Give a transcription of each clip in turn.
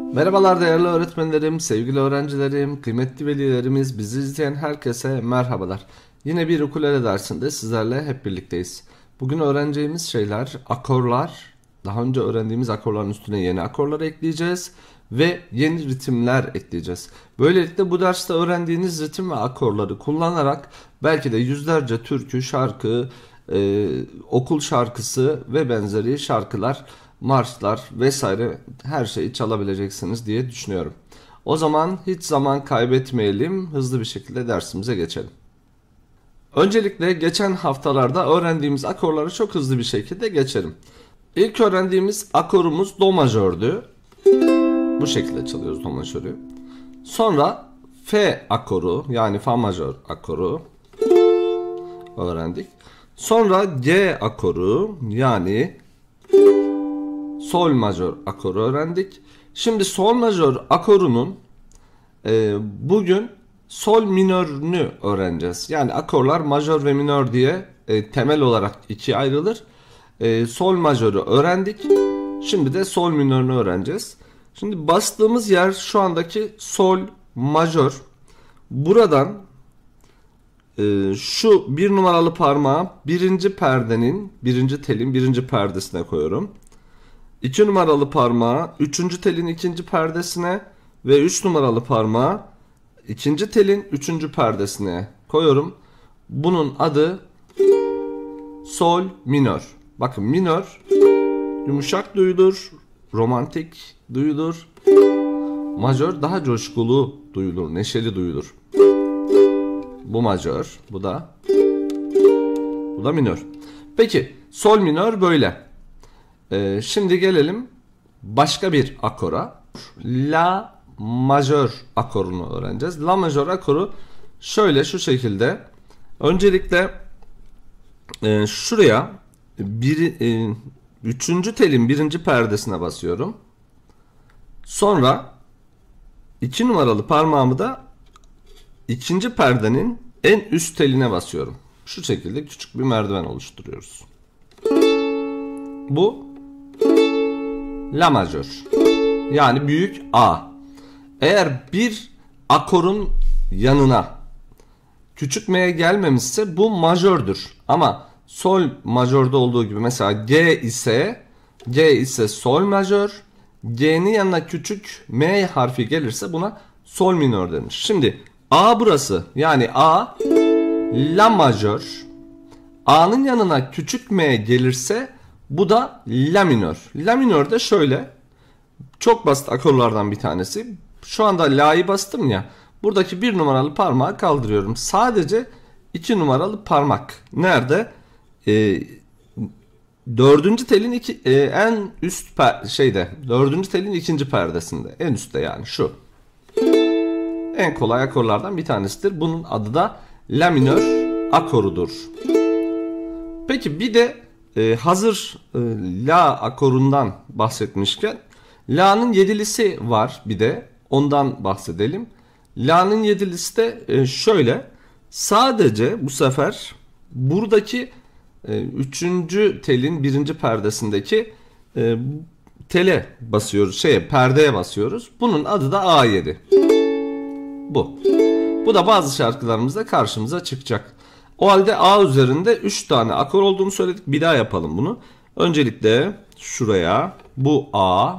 Merhabalar değerli öğretmenlerim, sevgili öğrencilerim, kıymetli velilerimiz, bizi izleyen herkese merhabalar. Yine bir ukulele dersinde sizlerle hep birlikteyiz. Bugün öğreneceğimiz şeyler akorlar. Daha önce öğrendiğimiz akorların üstüne yeni akorlar ekleyeceğiz ve yeni ritimler ekleyeceğiz. Böylelikle bu derste öğrendiğiniz ritim ve akorları kullanarak belki de yüzlerce türkü, şarkı, okul şarkısı ve benzeri şarkılar, marşlar vesaire her şeyi çalabileceksiniz diye düşünüyorum. O zaman hiç zaman kaybetmeyelim, hızlı bir şekilde dersimize geçelim. Öncelikle geçen haftalarda öğrendiğimiz akorları çok hızlı bir şekilde geçelim. İlk öğrendiğimiz akorumuz do majördü. Bu şekilde çalıyoruz do majörü. Sonra F akoru yani fa majör akoru öğrendik. Sonra G akoru yani sol majör akoru öğrendik. Şimdi sol majör akorunun bugün sol minörünü öğreneceğiz. Yani akorlar majör ve minör diye temel olarak ikiye ayrılır. Sol majörü öğrendik. Şimdi de sol minörünü öğreneceğiz. Şimdi bastığımız yer şu andaki sol majör. Buradan şu bir numaralı parmağı birinci perdenin, birinci telin birinci perdesine koyuyorum. 2 numaralı parmağı 3. telin 2. perdesine ve 3 numaralı parmağı 2. telin 3. perdesine koyuyorum. Bunun adı sol minör. Bakın minör yumuşak duyulur, romantik duyulur. Majör daha coşkulu duyulur, neşeli duyulur. Bu majör, bu da minör. Peki sol minör böyle. Şimdi gelelim başka bir akora. La majör akorunu öğreneceğiz. La majör akoru şöyle, şu şekilde. Öncelikle şuraya 3. telin 1. perdesine basıyorum. Sonra 2 numaralı parmağımı da 2. perdenin en üst teline basıyorum. Şu şekilde küçük bir merdiven oluşturuyoruz. Bu La majör. Yani büyük A. Eğer bir akorun yanına küçük M'ye gelmemişse bu majördür. Ama sol majörde olduğu gibi mesela G ise sol majör. G'nin yanına küçük M harfi gelirse buna sol minör denir. Şimdi A burası. Yani A La majör. A'nın yanına küçük M gelirse bu da La minör. La minör de şöyle. Çok basit akorlardan bir tanesi. Şu anda La'yı bastım ya. Buradaki 1 numaralı parmağı kaldırıyorum. Sadece 2 numaralı parmak. Nerede? 4. telin en üst 4. telin 2. perdesinde. En üstte yani şu. En kolay akorlardan bir tanesidir. Bunun adı da La minör akorudur. Peki bir de hazır La akorundan bahsetmişken La'nın yedilisi var, bir de ondan bahsedelim. La'nın yedilisi de şöyle. Sadece bu sefer buradaki 3. telin 1. perdesindeki tele basıyoruz, perdeye basıyoruz. Bunun adı da A7. Bu da bazı şarkılarımızda karşımıza çıkacak. O halde A üzerinde 3 tane akor olduğunu söyledik. Bir daha yapalım bunu. Öncelikle şuraya bu A.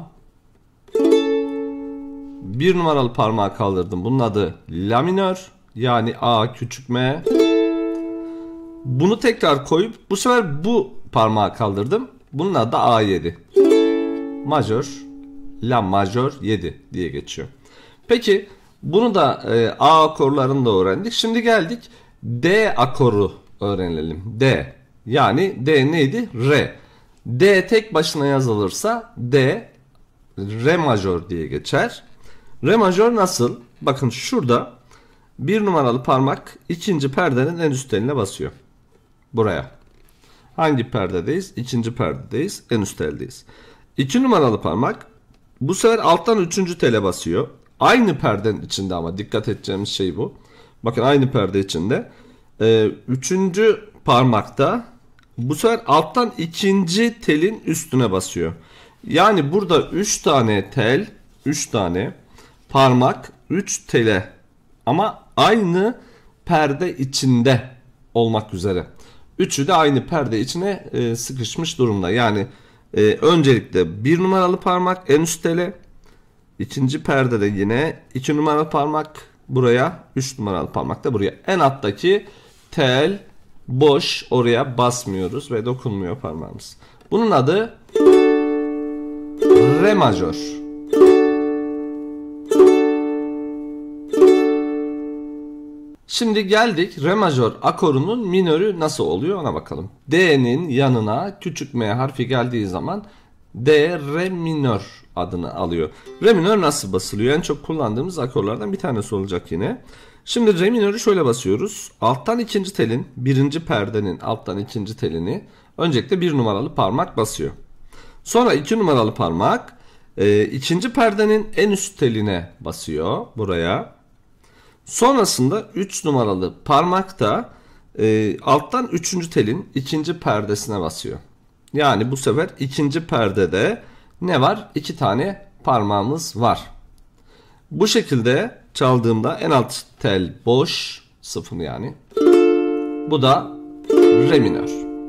1 numaralı parmağı kaldırdım. Bunun adı La minör. Yani A küçük M. Bunu tekrar koyup bu sefer bu parmağı kaldırdım. Bunun adı da A7. Majör. La majör 7 diye geçiyor. Peki bunu da A akorlarını da öğrendik. Şimdi geldik D akoru öğrenelim. D. Yani D neydi? Re. D tek başına yazılırsa D Re majör diye geçer. Re majör nasıl? Bakın şurada 1 numaralı parmak 2. perdenin en üst teline basıyor. Buraya. Hangi perdedeyiz? 2. perdedeyiz. En üst teldeyiz. 2 numaralı parmak bu sefer alttan 3. tele basıyor. Aynı perdenin içinde ama dikkat edeceğimiz şey bu. Bakın aynı perde içinde. 3. parmakta bu sefer alttan 2. telin üstüne basıyor. Yani burada 3 tane tel 3 tane parmak 3 tele ama aynı perde içinde olmak üzere. Üçü de aynı perde içine sıkışmış durumda. Yani öncelikle 1 numaralı parmak en üst tele, ikinci perdede yine 2 numaralı parmak buraya, 3 numaralı parmak da buraya. En alttaki tel boş, oraya basmıyoruz ve dokunmuyor parmağımız. Bunun adı re majör. Şimdi geldik re majör akorunun minörü nasıl oluyor ona bakalım. D'nin yanına küçük M harfi geldiği zaman D re minör adını alıyor. Re minör nasıl basılıyor? En çok kullandığımız akorlardan bir tanesi olacak yine. Şimdi re minörü şöyle basıyoruz. Alttan ikinci telin, birinci perdenin alttan ikinci telini öncelikle 1 numaralı parmak basıyor. Sonra 2 numaralı parmak ikinci perdenin en üst teline basıyor buraya. Sonrasında 3 numaralı parmak da alttan 3. telin ikinci perdesine basıyor. Yani bu sefer ikinci perdede ne var? 2 tane parmağımız var. Bu şekilde çaldığımda en alt tel boş, 0 yani. Bu da re minör.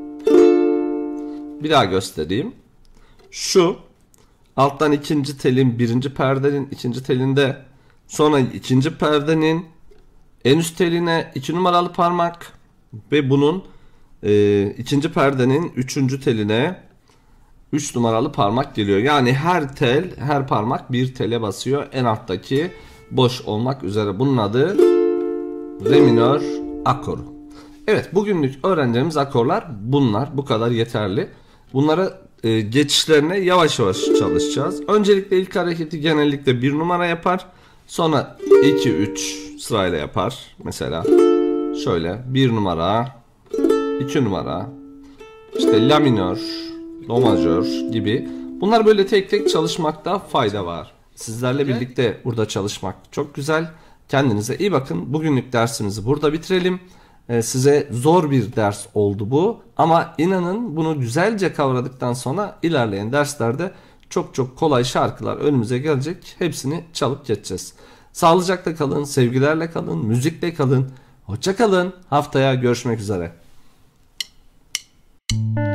Bir daha göstereyim. Şu alttan ikinci telin birinci perdenin ikinci telinde, sonra ikinci perdenin en üst teline 2 numaralı parmak ve bunun ikinci perdenin 3. teline 3 numaralı parmak geliyor. Yani her tel, her parmak bir tele basıyor. En alttaki boş olmak üzere. Bunun adı re minör akoru. Evet, bugünlük öğreneceğimiz akorlar bunlar. Bu kadar yeterli. Bunları geçişlerine yavaş yavaş çalışacağız. Öncelikle ilk hareketi genellikle 1 numara yapar. Sonra 2-3 sırayla yapar. Mesela şöyle 1 numara, 2 numara, işte la minör, do majör gibi. Bunlar böyle tek tek çalışmakta fayda var. Sizlerle birlikte burada çalışmak çok güzel. Kendinize iyi bakın. Bugünlük dersimizi burada bitirelim. Size zor bir ders oldu bu. Ama inanın bunu güzelce kavradıktan sonra ilerleyen derslerde çok çok kolay şarkılar önümüze gelecek. Hepsini çalıp geçeceğiz. Sağlıcakla kalın, sevgilerle kalın, müzikle kalın. Hoşça kalın. Haftaya görüşmek üzere.